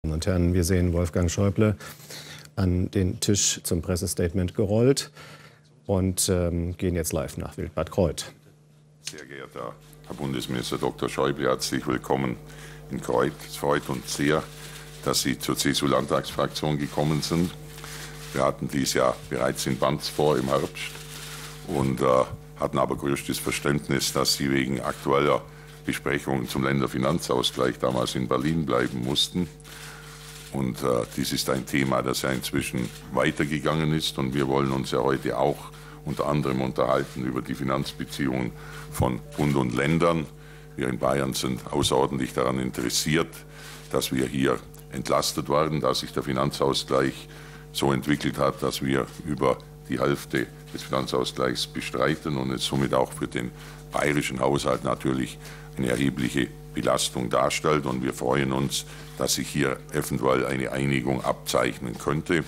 Damen und Herren, wir sehen Wolfgang Schäuble an den Tisch zum Pressestatement gerollt und gehen jetzt live nach Wildbad Kreuth. Sehr geehrter Herr Bundesminister Dr. Schäuble, herzlich willkommen in Kreuth. Es freut uns sehr, dass Sie zur CSU-Landtagsfraktion gekommen sind. Wir hatten dies Jahr bereits in Banz vor im Herbst und hatten aber größtes Verständnis, dass Sie wegen aktueller Besprechungen zum Länderfinanzausgleich damals in Berlin bleiben mussten. Und dies ist ein Thema, das ja inzwischen weitergegangen ist. Und wir wollen uns ja heute auch unter anderem unterhalten über die Finanzbeziehungen von Bund und Ländern. Wir in Bayern sind außerordentlich daran interessiert, dass wir hier entlastet werden, dass sich der Finanzausgleich so entwickelt hat, dass wir über die Hälfte des Finanzausgleichs bestreiten und es somit auch für den bayerischen Haushalt natürlich eine erhebliche Belastung darstellt. Und wir freuen uns, dass sich hier eventuell eine Einigung abzeichnen könnte.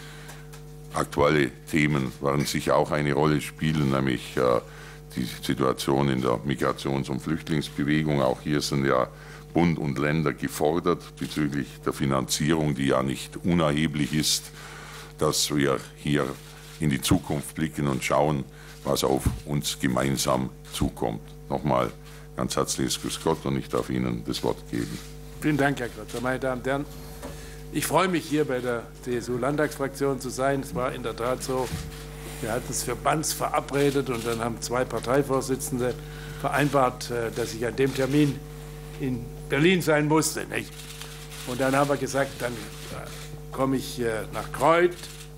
Aktuelle Themen werden sicher auch eine Rolle spielen, nämlich die Situation in der Migrations- und Flüchtlingsbewegung. Auch hier sind ja Bund und Länder gefordert bezüglich der Finanzierung, die ja nicht unerheblich ist, dass wir hier in die Zukunft blicken und schauen, was auf uns gemeinsam zukommt. Nochmal ganz herzliches Grüß Gott und ich darf Ihnen das Wort geben. Vielen Dank, Herr Grötzer. Meine Damen und Herren, ich freue mich, hier bei der CSU-Landtagsfraktion zu sein. Es war in der Tat so, wir hatten es für Banz verabredet und dann haben zwei Parteivorsitzende vereinbart, dass ich an dem Termin in Berlin sein musste. Nicht? Und dann haben wir gesagt, dann komme ich nach Kreuth.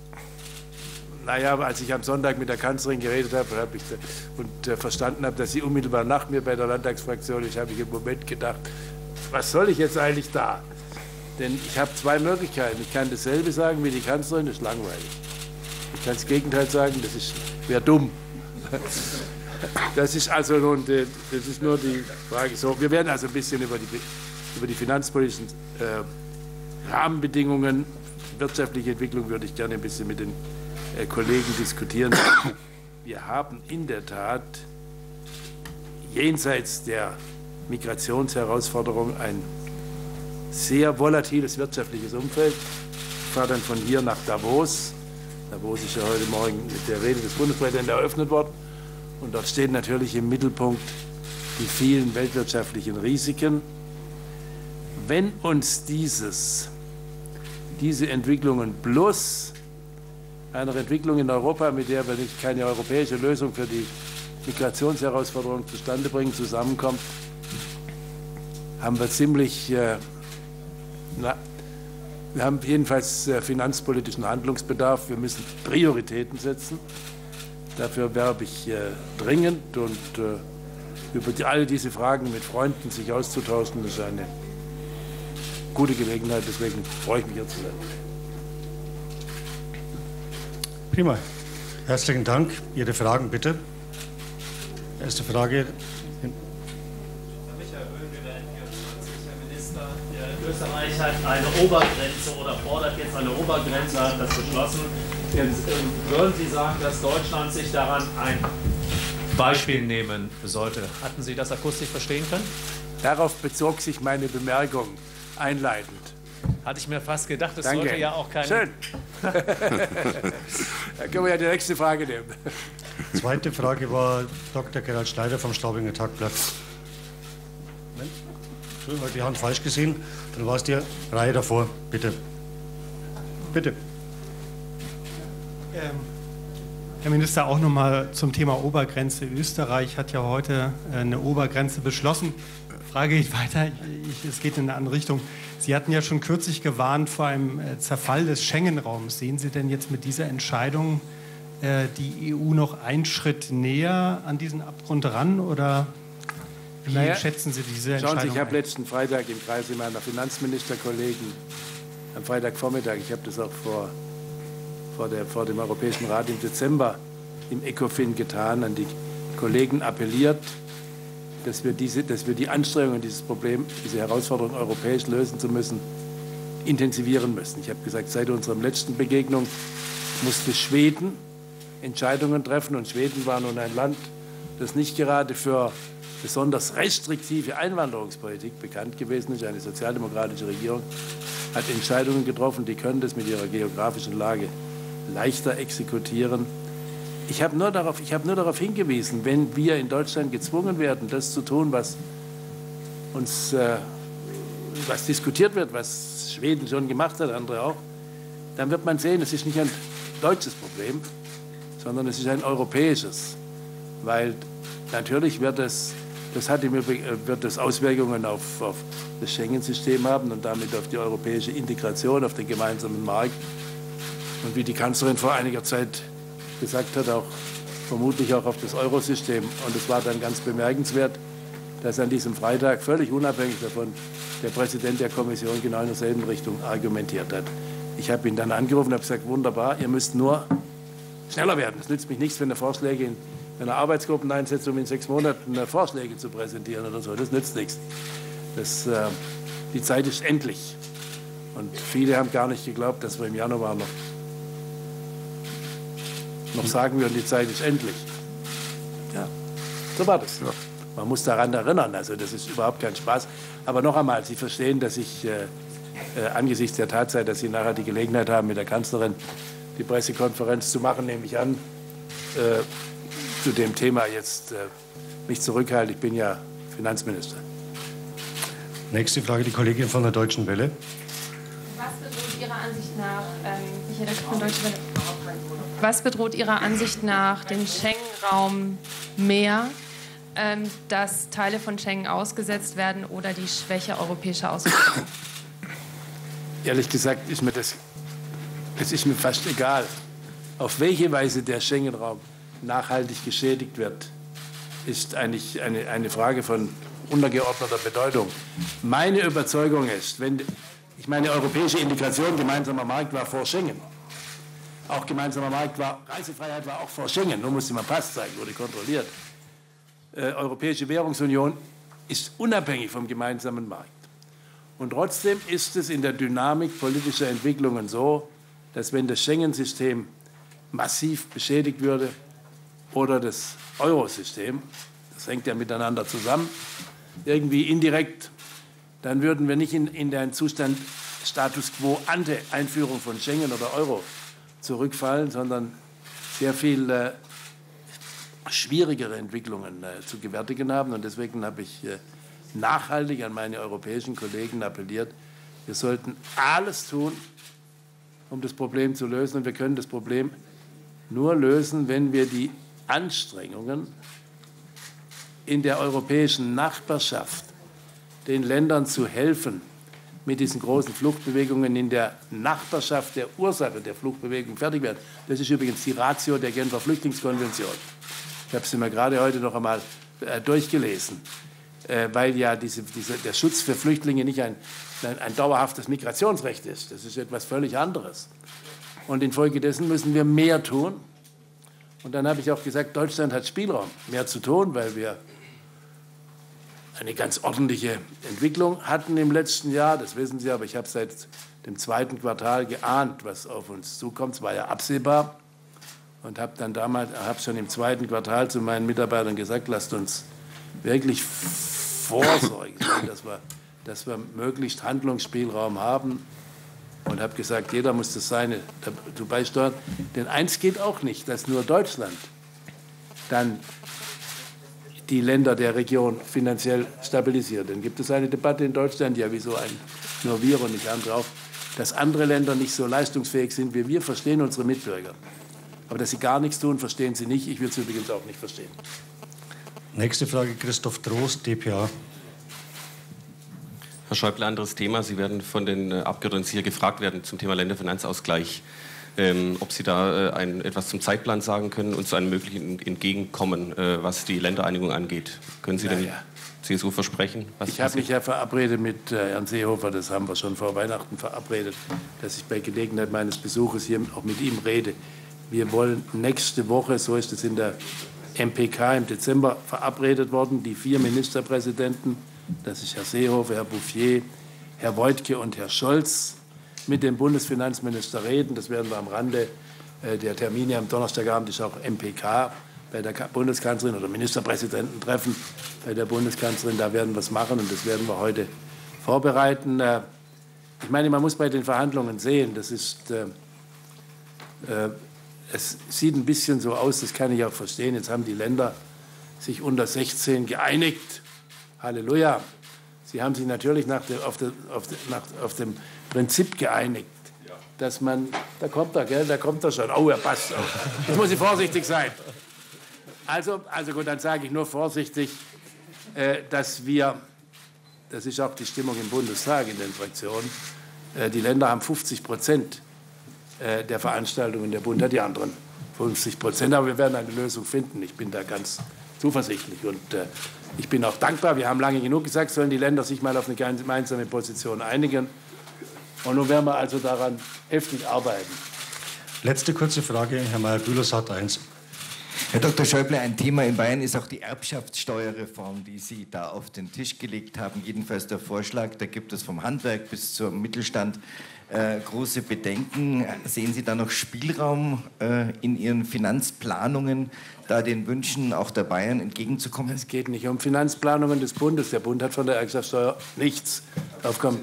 Naja, als ich am Sonntag mit der Kanzlerin geredet habe und verstanden habe, dass sie unmittelbar nach mir bei der Landtagsfraktion ist, habe ich im Moment gedacht, was soll ich jetzt eigentlich da? Denn ich habe zwei Möglichkeiten. Ich kann dasselbe sagen wie die Kanzlerin, das ist langweilig. Ich kann das Gegenteil sagen, das wäre dumm. Das ist also nun, das ist nur die Frage. So, wir werden also ein bisschen über die finanzpolitischen Rahmenbedingungen, wirtschaftliche Entwicklung würde ich gerne ein bisschen mit den Kollegen diskutieren. Wir haben in der Tat jenseits der Migrationsherausforderung ein sehr volatiles wirtschaftliches Umfeld. Ich fahre dann von hier nach Davos. Davos ist ja heute Morgen mit der Rede des Bundespräsidenten eröffnet worden. Und dort stehen natürlich im Mittelpunkt die vielen weltwirtschaftlichen Risiken. Wenn uns diese Entwicklungen plus einer Entwicklung in Europa, mit der wir nicht keine europäische Lösung für die Migrationsherausforderung zustande bringen, zusammenkommt, haben wir wir haben jedenfalls finanzpolitischen Handlungsbedarf. Wir müssen Prioritäten setzen. Dafür werbe ich dringend und über all diese Fragen mit Freunden sich auszutauschen, ist eine gute Gelegenheit. Deswegen freue ich mich, hier zu sein. Prima. Herzlichen Dank. Ihre Fragen bitte. Erste Frage. Österreich hat eine Obergrenze oder fordert jetzt eine Obergrenze, hat das beschlossen. Würden Sie sagen, dass Deutschland sich daran ein Beispiel nehmen sollte? Hatten Sie das akustisch verstehen können? Darauf bezog sich meine Bemerkung einleitend. Hatte ich mir fast gedacht, es Danke. sollte ja auch keine... Schön. Dann können wir ja die nächste Frage nehmen. Zweite Frage war Dr. Gerald Schneider vom Straubinger Tagblatt. Entschuldigung, habe die Hand falsch gesehen. Dann war es die Reihe davor. Bitte. Bitte. Herr Minister, auch noch mal zum Thema Obergrenze. Österreich hat ja heute eine Obergrenze beschlossen. Frage geht weiter. Es geht in eine andere Richtung. Sie hatten ja schon kürzlich gewarnt vor einem Zerfall des Schengen-Raums. Sehen Sie denn jetzt mit dieser Entscheidung die EU noch einen Schritt näher an diesen Abgrund ran? Oder wie schätzen Sie diese Entscheidung Schauen Sie, ich habe ein? letzten Freitag im Kreise meiner Finanzministerkollegen am Freitagvormittag, ich habe das auch vor dem Europäischen Rat im Dezember im ECOFIN getan, an die Kollegen appelliert, dass wir die Anstrengungen, dieses Problem, diese Herausforderung europäisch lösen zu müssen, intensivieren müssen. Ich habe gesagt, seit unserer letzten Begegnung musste Schweden Entscheidungen treffen. Und Schweden war nun ein Land, das nicht gerade für besonders restriktive Einwanderungspolitik bekannt gewesen ist, eine sozialdemokratische Regierung. hat Entscheidungen getroffen, die können das mit ihrer geografischen Lage leichter exekutieren. Ich habe nur darauf hingewiesen, wenn wir in Deutschland gezwungen werden, das zu tun, was diskutiert wird, was Schweden schon gemacht hat, andere auch, dann wird man sehen, es ist nicht ein deutsches Problem, sondern es ist ein europäisches. Weil natürlich wird das Auswirkungen auf das Schengen-System haben und damit auf die europäische Integration, auf den gemeinsamen Markt. Und wie die Kanzlerin vor einiger Zeit gesagt hat, auch vermutlich auch auf das Eurosystem. Und es war dann ganz bemerkenswert, dass an diesem Freitag völlig unabhängig davon der Präsident der Kommission genau in derselben Richtung argumentiert hat. Ich habe ihn dann angerufen und habe gesagt, wunderbar, ihr müsst nur schneller werden. Es nützt mich nichts, wenn ihr Vorschläge in einer Arbeitsgruppe einsetzt, um in 6 Monaten Vorschläge zu präsentieren oder so. Das nützt nichts. Die Zeit ist endlich. Und viele haben gar nicht geglaubt, dass wir im Januar noch sagen würden, die Zeit ist endlich. Ja, so war das. Ja. Man muss daran erinnern, also das ist überhaupt kein Spaß. Aber noch einmal, Sie verstehen, dass ich angesichts der Tatsache, dass Sie nachher die Gelegenheit haben, mit der Kanzlerin die Pressekonferenz zu machen, nehme ich an, zu dem Thema jetzt mich zurückhalte. Ich bin ja Finanzminister. Nächste Frage, die Kollegin von der Deutschen Welle. Was bedroht Ihrer Ansicht nach den Schengen-Raum mehr, dass Teile von Schengen ausgesetzt werden oder die Schwäche europäischer Außengrenzen? Ehrlich gesagt ist mir das ist mir fast egal, auf welche Weise der Schengen-Raum nachhaltig geschädigt wird, ist eigentlich eine Frage von untergeordneter Bedeutung. Meine Überzeugung ist, ich meine, europäische Integration, gemeinsamer Markt war vor Schengen. Auch gemeinsamer Markt Reisefreiheit war auch vor Schengen, nur musste man Pass zeigen, wurde kontrolliert. Europäische Währungsunion ist unabhängig vom gemeinsamen Markt. Und trotzdem ist es in der Dynamik politischer Entwicklungen so, dass wenn das Schengen-System massiv beschädigt würde oder das Eurosystem, das hängt ja miteinander zusammen, irgendwie indirekt, dann würden wir nicht in den Zustand Status quo ante Einführung von Schengen oder Euro zurückfallen, sondern sehr viel schwierigere Entwicklungen zu gewärtigen haben. Und deswegen habe ich nachhaltig an meine europäischen Kollegen appelliert, wir sollten alles tun, um das Problem zu lösen. Und wir können das Problem nur lösen, wenn wir die Anstrengungen in der europäischen Nachbarschaft, den Ländern zu helfen, mit diesen großen Fluchtbewegungen in der Nachbarschaft der Ursache der Fluchtbewegung fertig werden. Das ist übrigens die Ratio der Genfer Flüchtlingskonvention. Ich habe sie mir gerade heute noch einmal durchgelesen, weil ja der Schutz für Flüchtlinge nicht ein dauerhaftes Migrationsrecht ist. Das ist etwas völlig anderes. Und infolgedessen müssen wir mehr tun. Und dann habe ich auch gesagt, Deutschland hat Spielraum, mehr zu tun, weil wir eine ganz ordentliche Entwicklung hatten im letzten Jahr. Das wissen Sie, aber ich habe seit dem 2. Quartal geahnt, was auf uns zukommt. Es war ja absehbar. Und habe schon im 2. Quartal zu meinen Mitarbeitern gesagt, lasst uns wirklich vorsorgen, dass wir möglichst Handlungsspielraum haben. Und habe gesagt, jeder muss das Seine dazu beisteuern. Denn eins geht auch nicht, dass nur Deutschland dann die Länder der Region finanziell stabilisiert. Dann gibt es eine Debatte in Deutschland, ja wieso nur wir und nicht andere auch, dass andere Länder nicht so leistungsfähig sind wie wir, verstehen unsere Mitbürger. Aber dass sie gar nichts tun, verstehen sie nicht. Ich will es übrigens auch nicht verstehen. Nächste Frage, Christoph Trost, dpa. Herr Schäuble, anderes Thema. Sie werden von den Abgeordneten hier gefragt werden zum Thema Länderfinanzausgleich, ob Sie da etwas zum Zeitplan sagen können und zu einem möglichen Entgegenkommen, was die Ländereinigung angeht. Können Sie denn CSU versprechen? Ich habe mich ja verabredet mit Herrn Seehofer, das haben wir schon vor Weihnachten verabredet, dass ich bei Gelegenheit meines Besuches hier auch mit ihm rede. Wir wollen nächste Woche, so ist es in der MPK im Dezember verabredet worden, die 4 Ministerpräsidenten, das ist Herr Seehofer, Herr Bouffier, Herr Woidke und Herr Scholz, mit dem Bundesfinanzminister reden. Das werden wir am Rande der Termine am Donnerstagabend ist auch MPK bei der Bundeskanzlerin oder Ministerpräsidenten treffen bei der Bundeskanzlerin. Da werden wir es machen und das werden wir heute vorbereiten. Ich meine, man muss bei den Verhandlungen sehen, das ist, es sieht ein bisschen so aus, das kann ich auch verstehen, jetzt haben die Länder sich unter 16 geeinigt. Halleluja. Sie haben sich natürlich auf dem Prinzip geeinigt, dass man, da kommt er, gell, da kommt er schon, oh, er passt auf. Jetzt muss ich vorsichtig sein. Also gut, dann sage ich nur vorsichtig, dass wir, das ist auch die Stimmung im Bundestag in den Fraktionen, die Länder haben 50% der Veranstaltungen, der Bund hat die anderen 50%, aber wir werden eine Lösung finden. Ich bin da ganz zuversichtlich und ich bin auch dankbar. Wir haben lange genug gesagt, sollen die Länder sich mal auf eine gemeinsame Position einigen. Und nun werden wir also daran heftig arbeiten. Letzte kurze Frage, Herr Meyer-Bühler, Sat 1. Herr Dr. Schäuble, ein Thema in Bayern ist auch die Erbschaftssteuerreform, die Sie da auf den Tisch gelegt haben. Jedenfalls der Vorschlag, da gibt es vom Handwerk bis zum Mittelstand große Bedenken. Sehen Sie da noch Spielraum in Ihren Finanzplanungen, da den Wünschen auch der Bayern entgegenzukommen? Es geht nicht um Finanzplanungen des Bundes. Der Bund hat von der Erbschaftssteuer nichts aufkommen.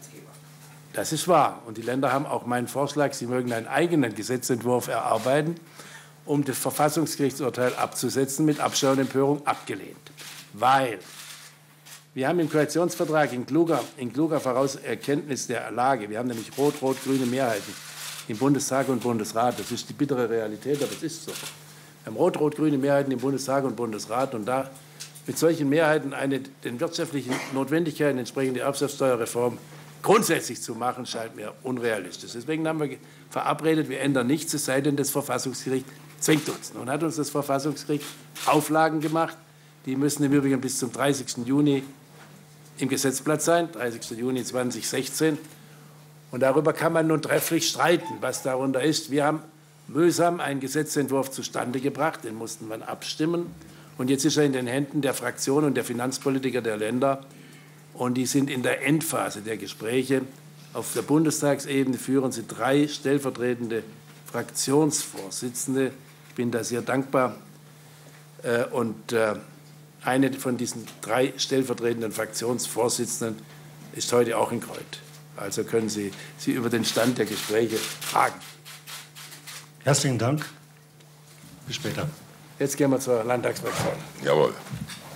Das ist wahr. Und die Länder haben auch meinen Vorschlag, sie mögen einen eigenen Gesetzentwurf erarbeiten, um das Verfassungsgerichtsurteil abzusetzen, mit Abscheu und Empörung abgelehnt. Weil wir haben im Koalitionsvertrag in kluger Vorauserkenntnis der Lage, wir haben nämlich rot-rot-grüne Mehrheiten im Bundestag und Bundesrat. Das ist die bittere Realität, aber es ist so. Wir haben rot-rot-grüne Mehrheiten im Bundestag und Bundesrat und da mit solchen Mehrheiten den wirtschaftlichen Notwendigkeiten entsprechende Erbschaftssteuerreform grundsätzlich zu machen, scheint mir unrealistisch. Deswegen haben wir verabredet, wir ändern nichts, es sei denn, das Verfassungsgericht zwingt uns. Nun hat uns das Verfassungsgericht Auflagen gemacht, die müssen im Übrigen bis zum 30. Juni im Gesetzblatt sein, 30. Juni 2016. Und darüber kann man nun trefflich streiten, was darunter ist. Wir haben mühsam einen Gesetzentwurf zustande gebracht, den mussten wir abstimmen. Und jetzt ist er in den Händen der Fraktionen und der Finanzpolitiker der Länder. Und die sind in der Endphase der Gespräche. Auf der Bundestagsebene führen sie 3 stellvertretende Fraktionsvorsitzende. Ich bin da sehr dankbar. Und eine von diesen 3 stellvertretenden Fraktionsvorsitzenden ist heute auch in Kreuth. Also können Sie sie über den Stand der Gespräche fragen. Herzlichen Dank. Bis später. Jetzt gehen wir zur Landtagsfraktion. Jawohl.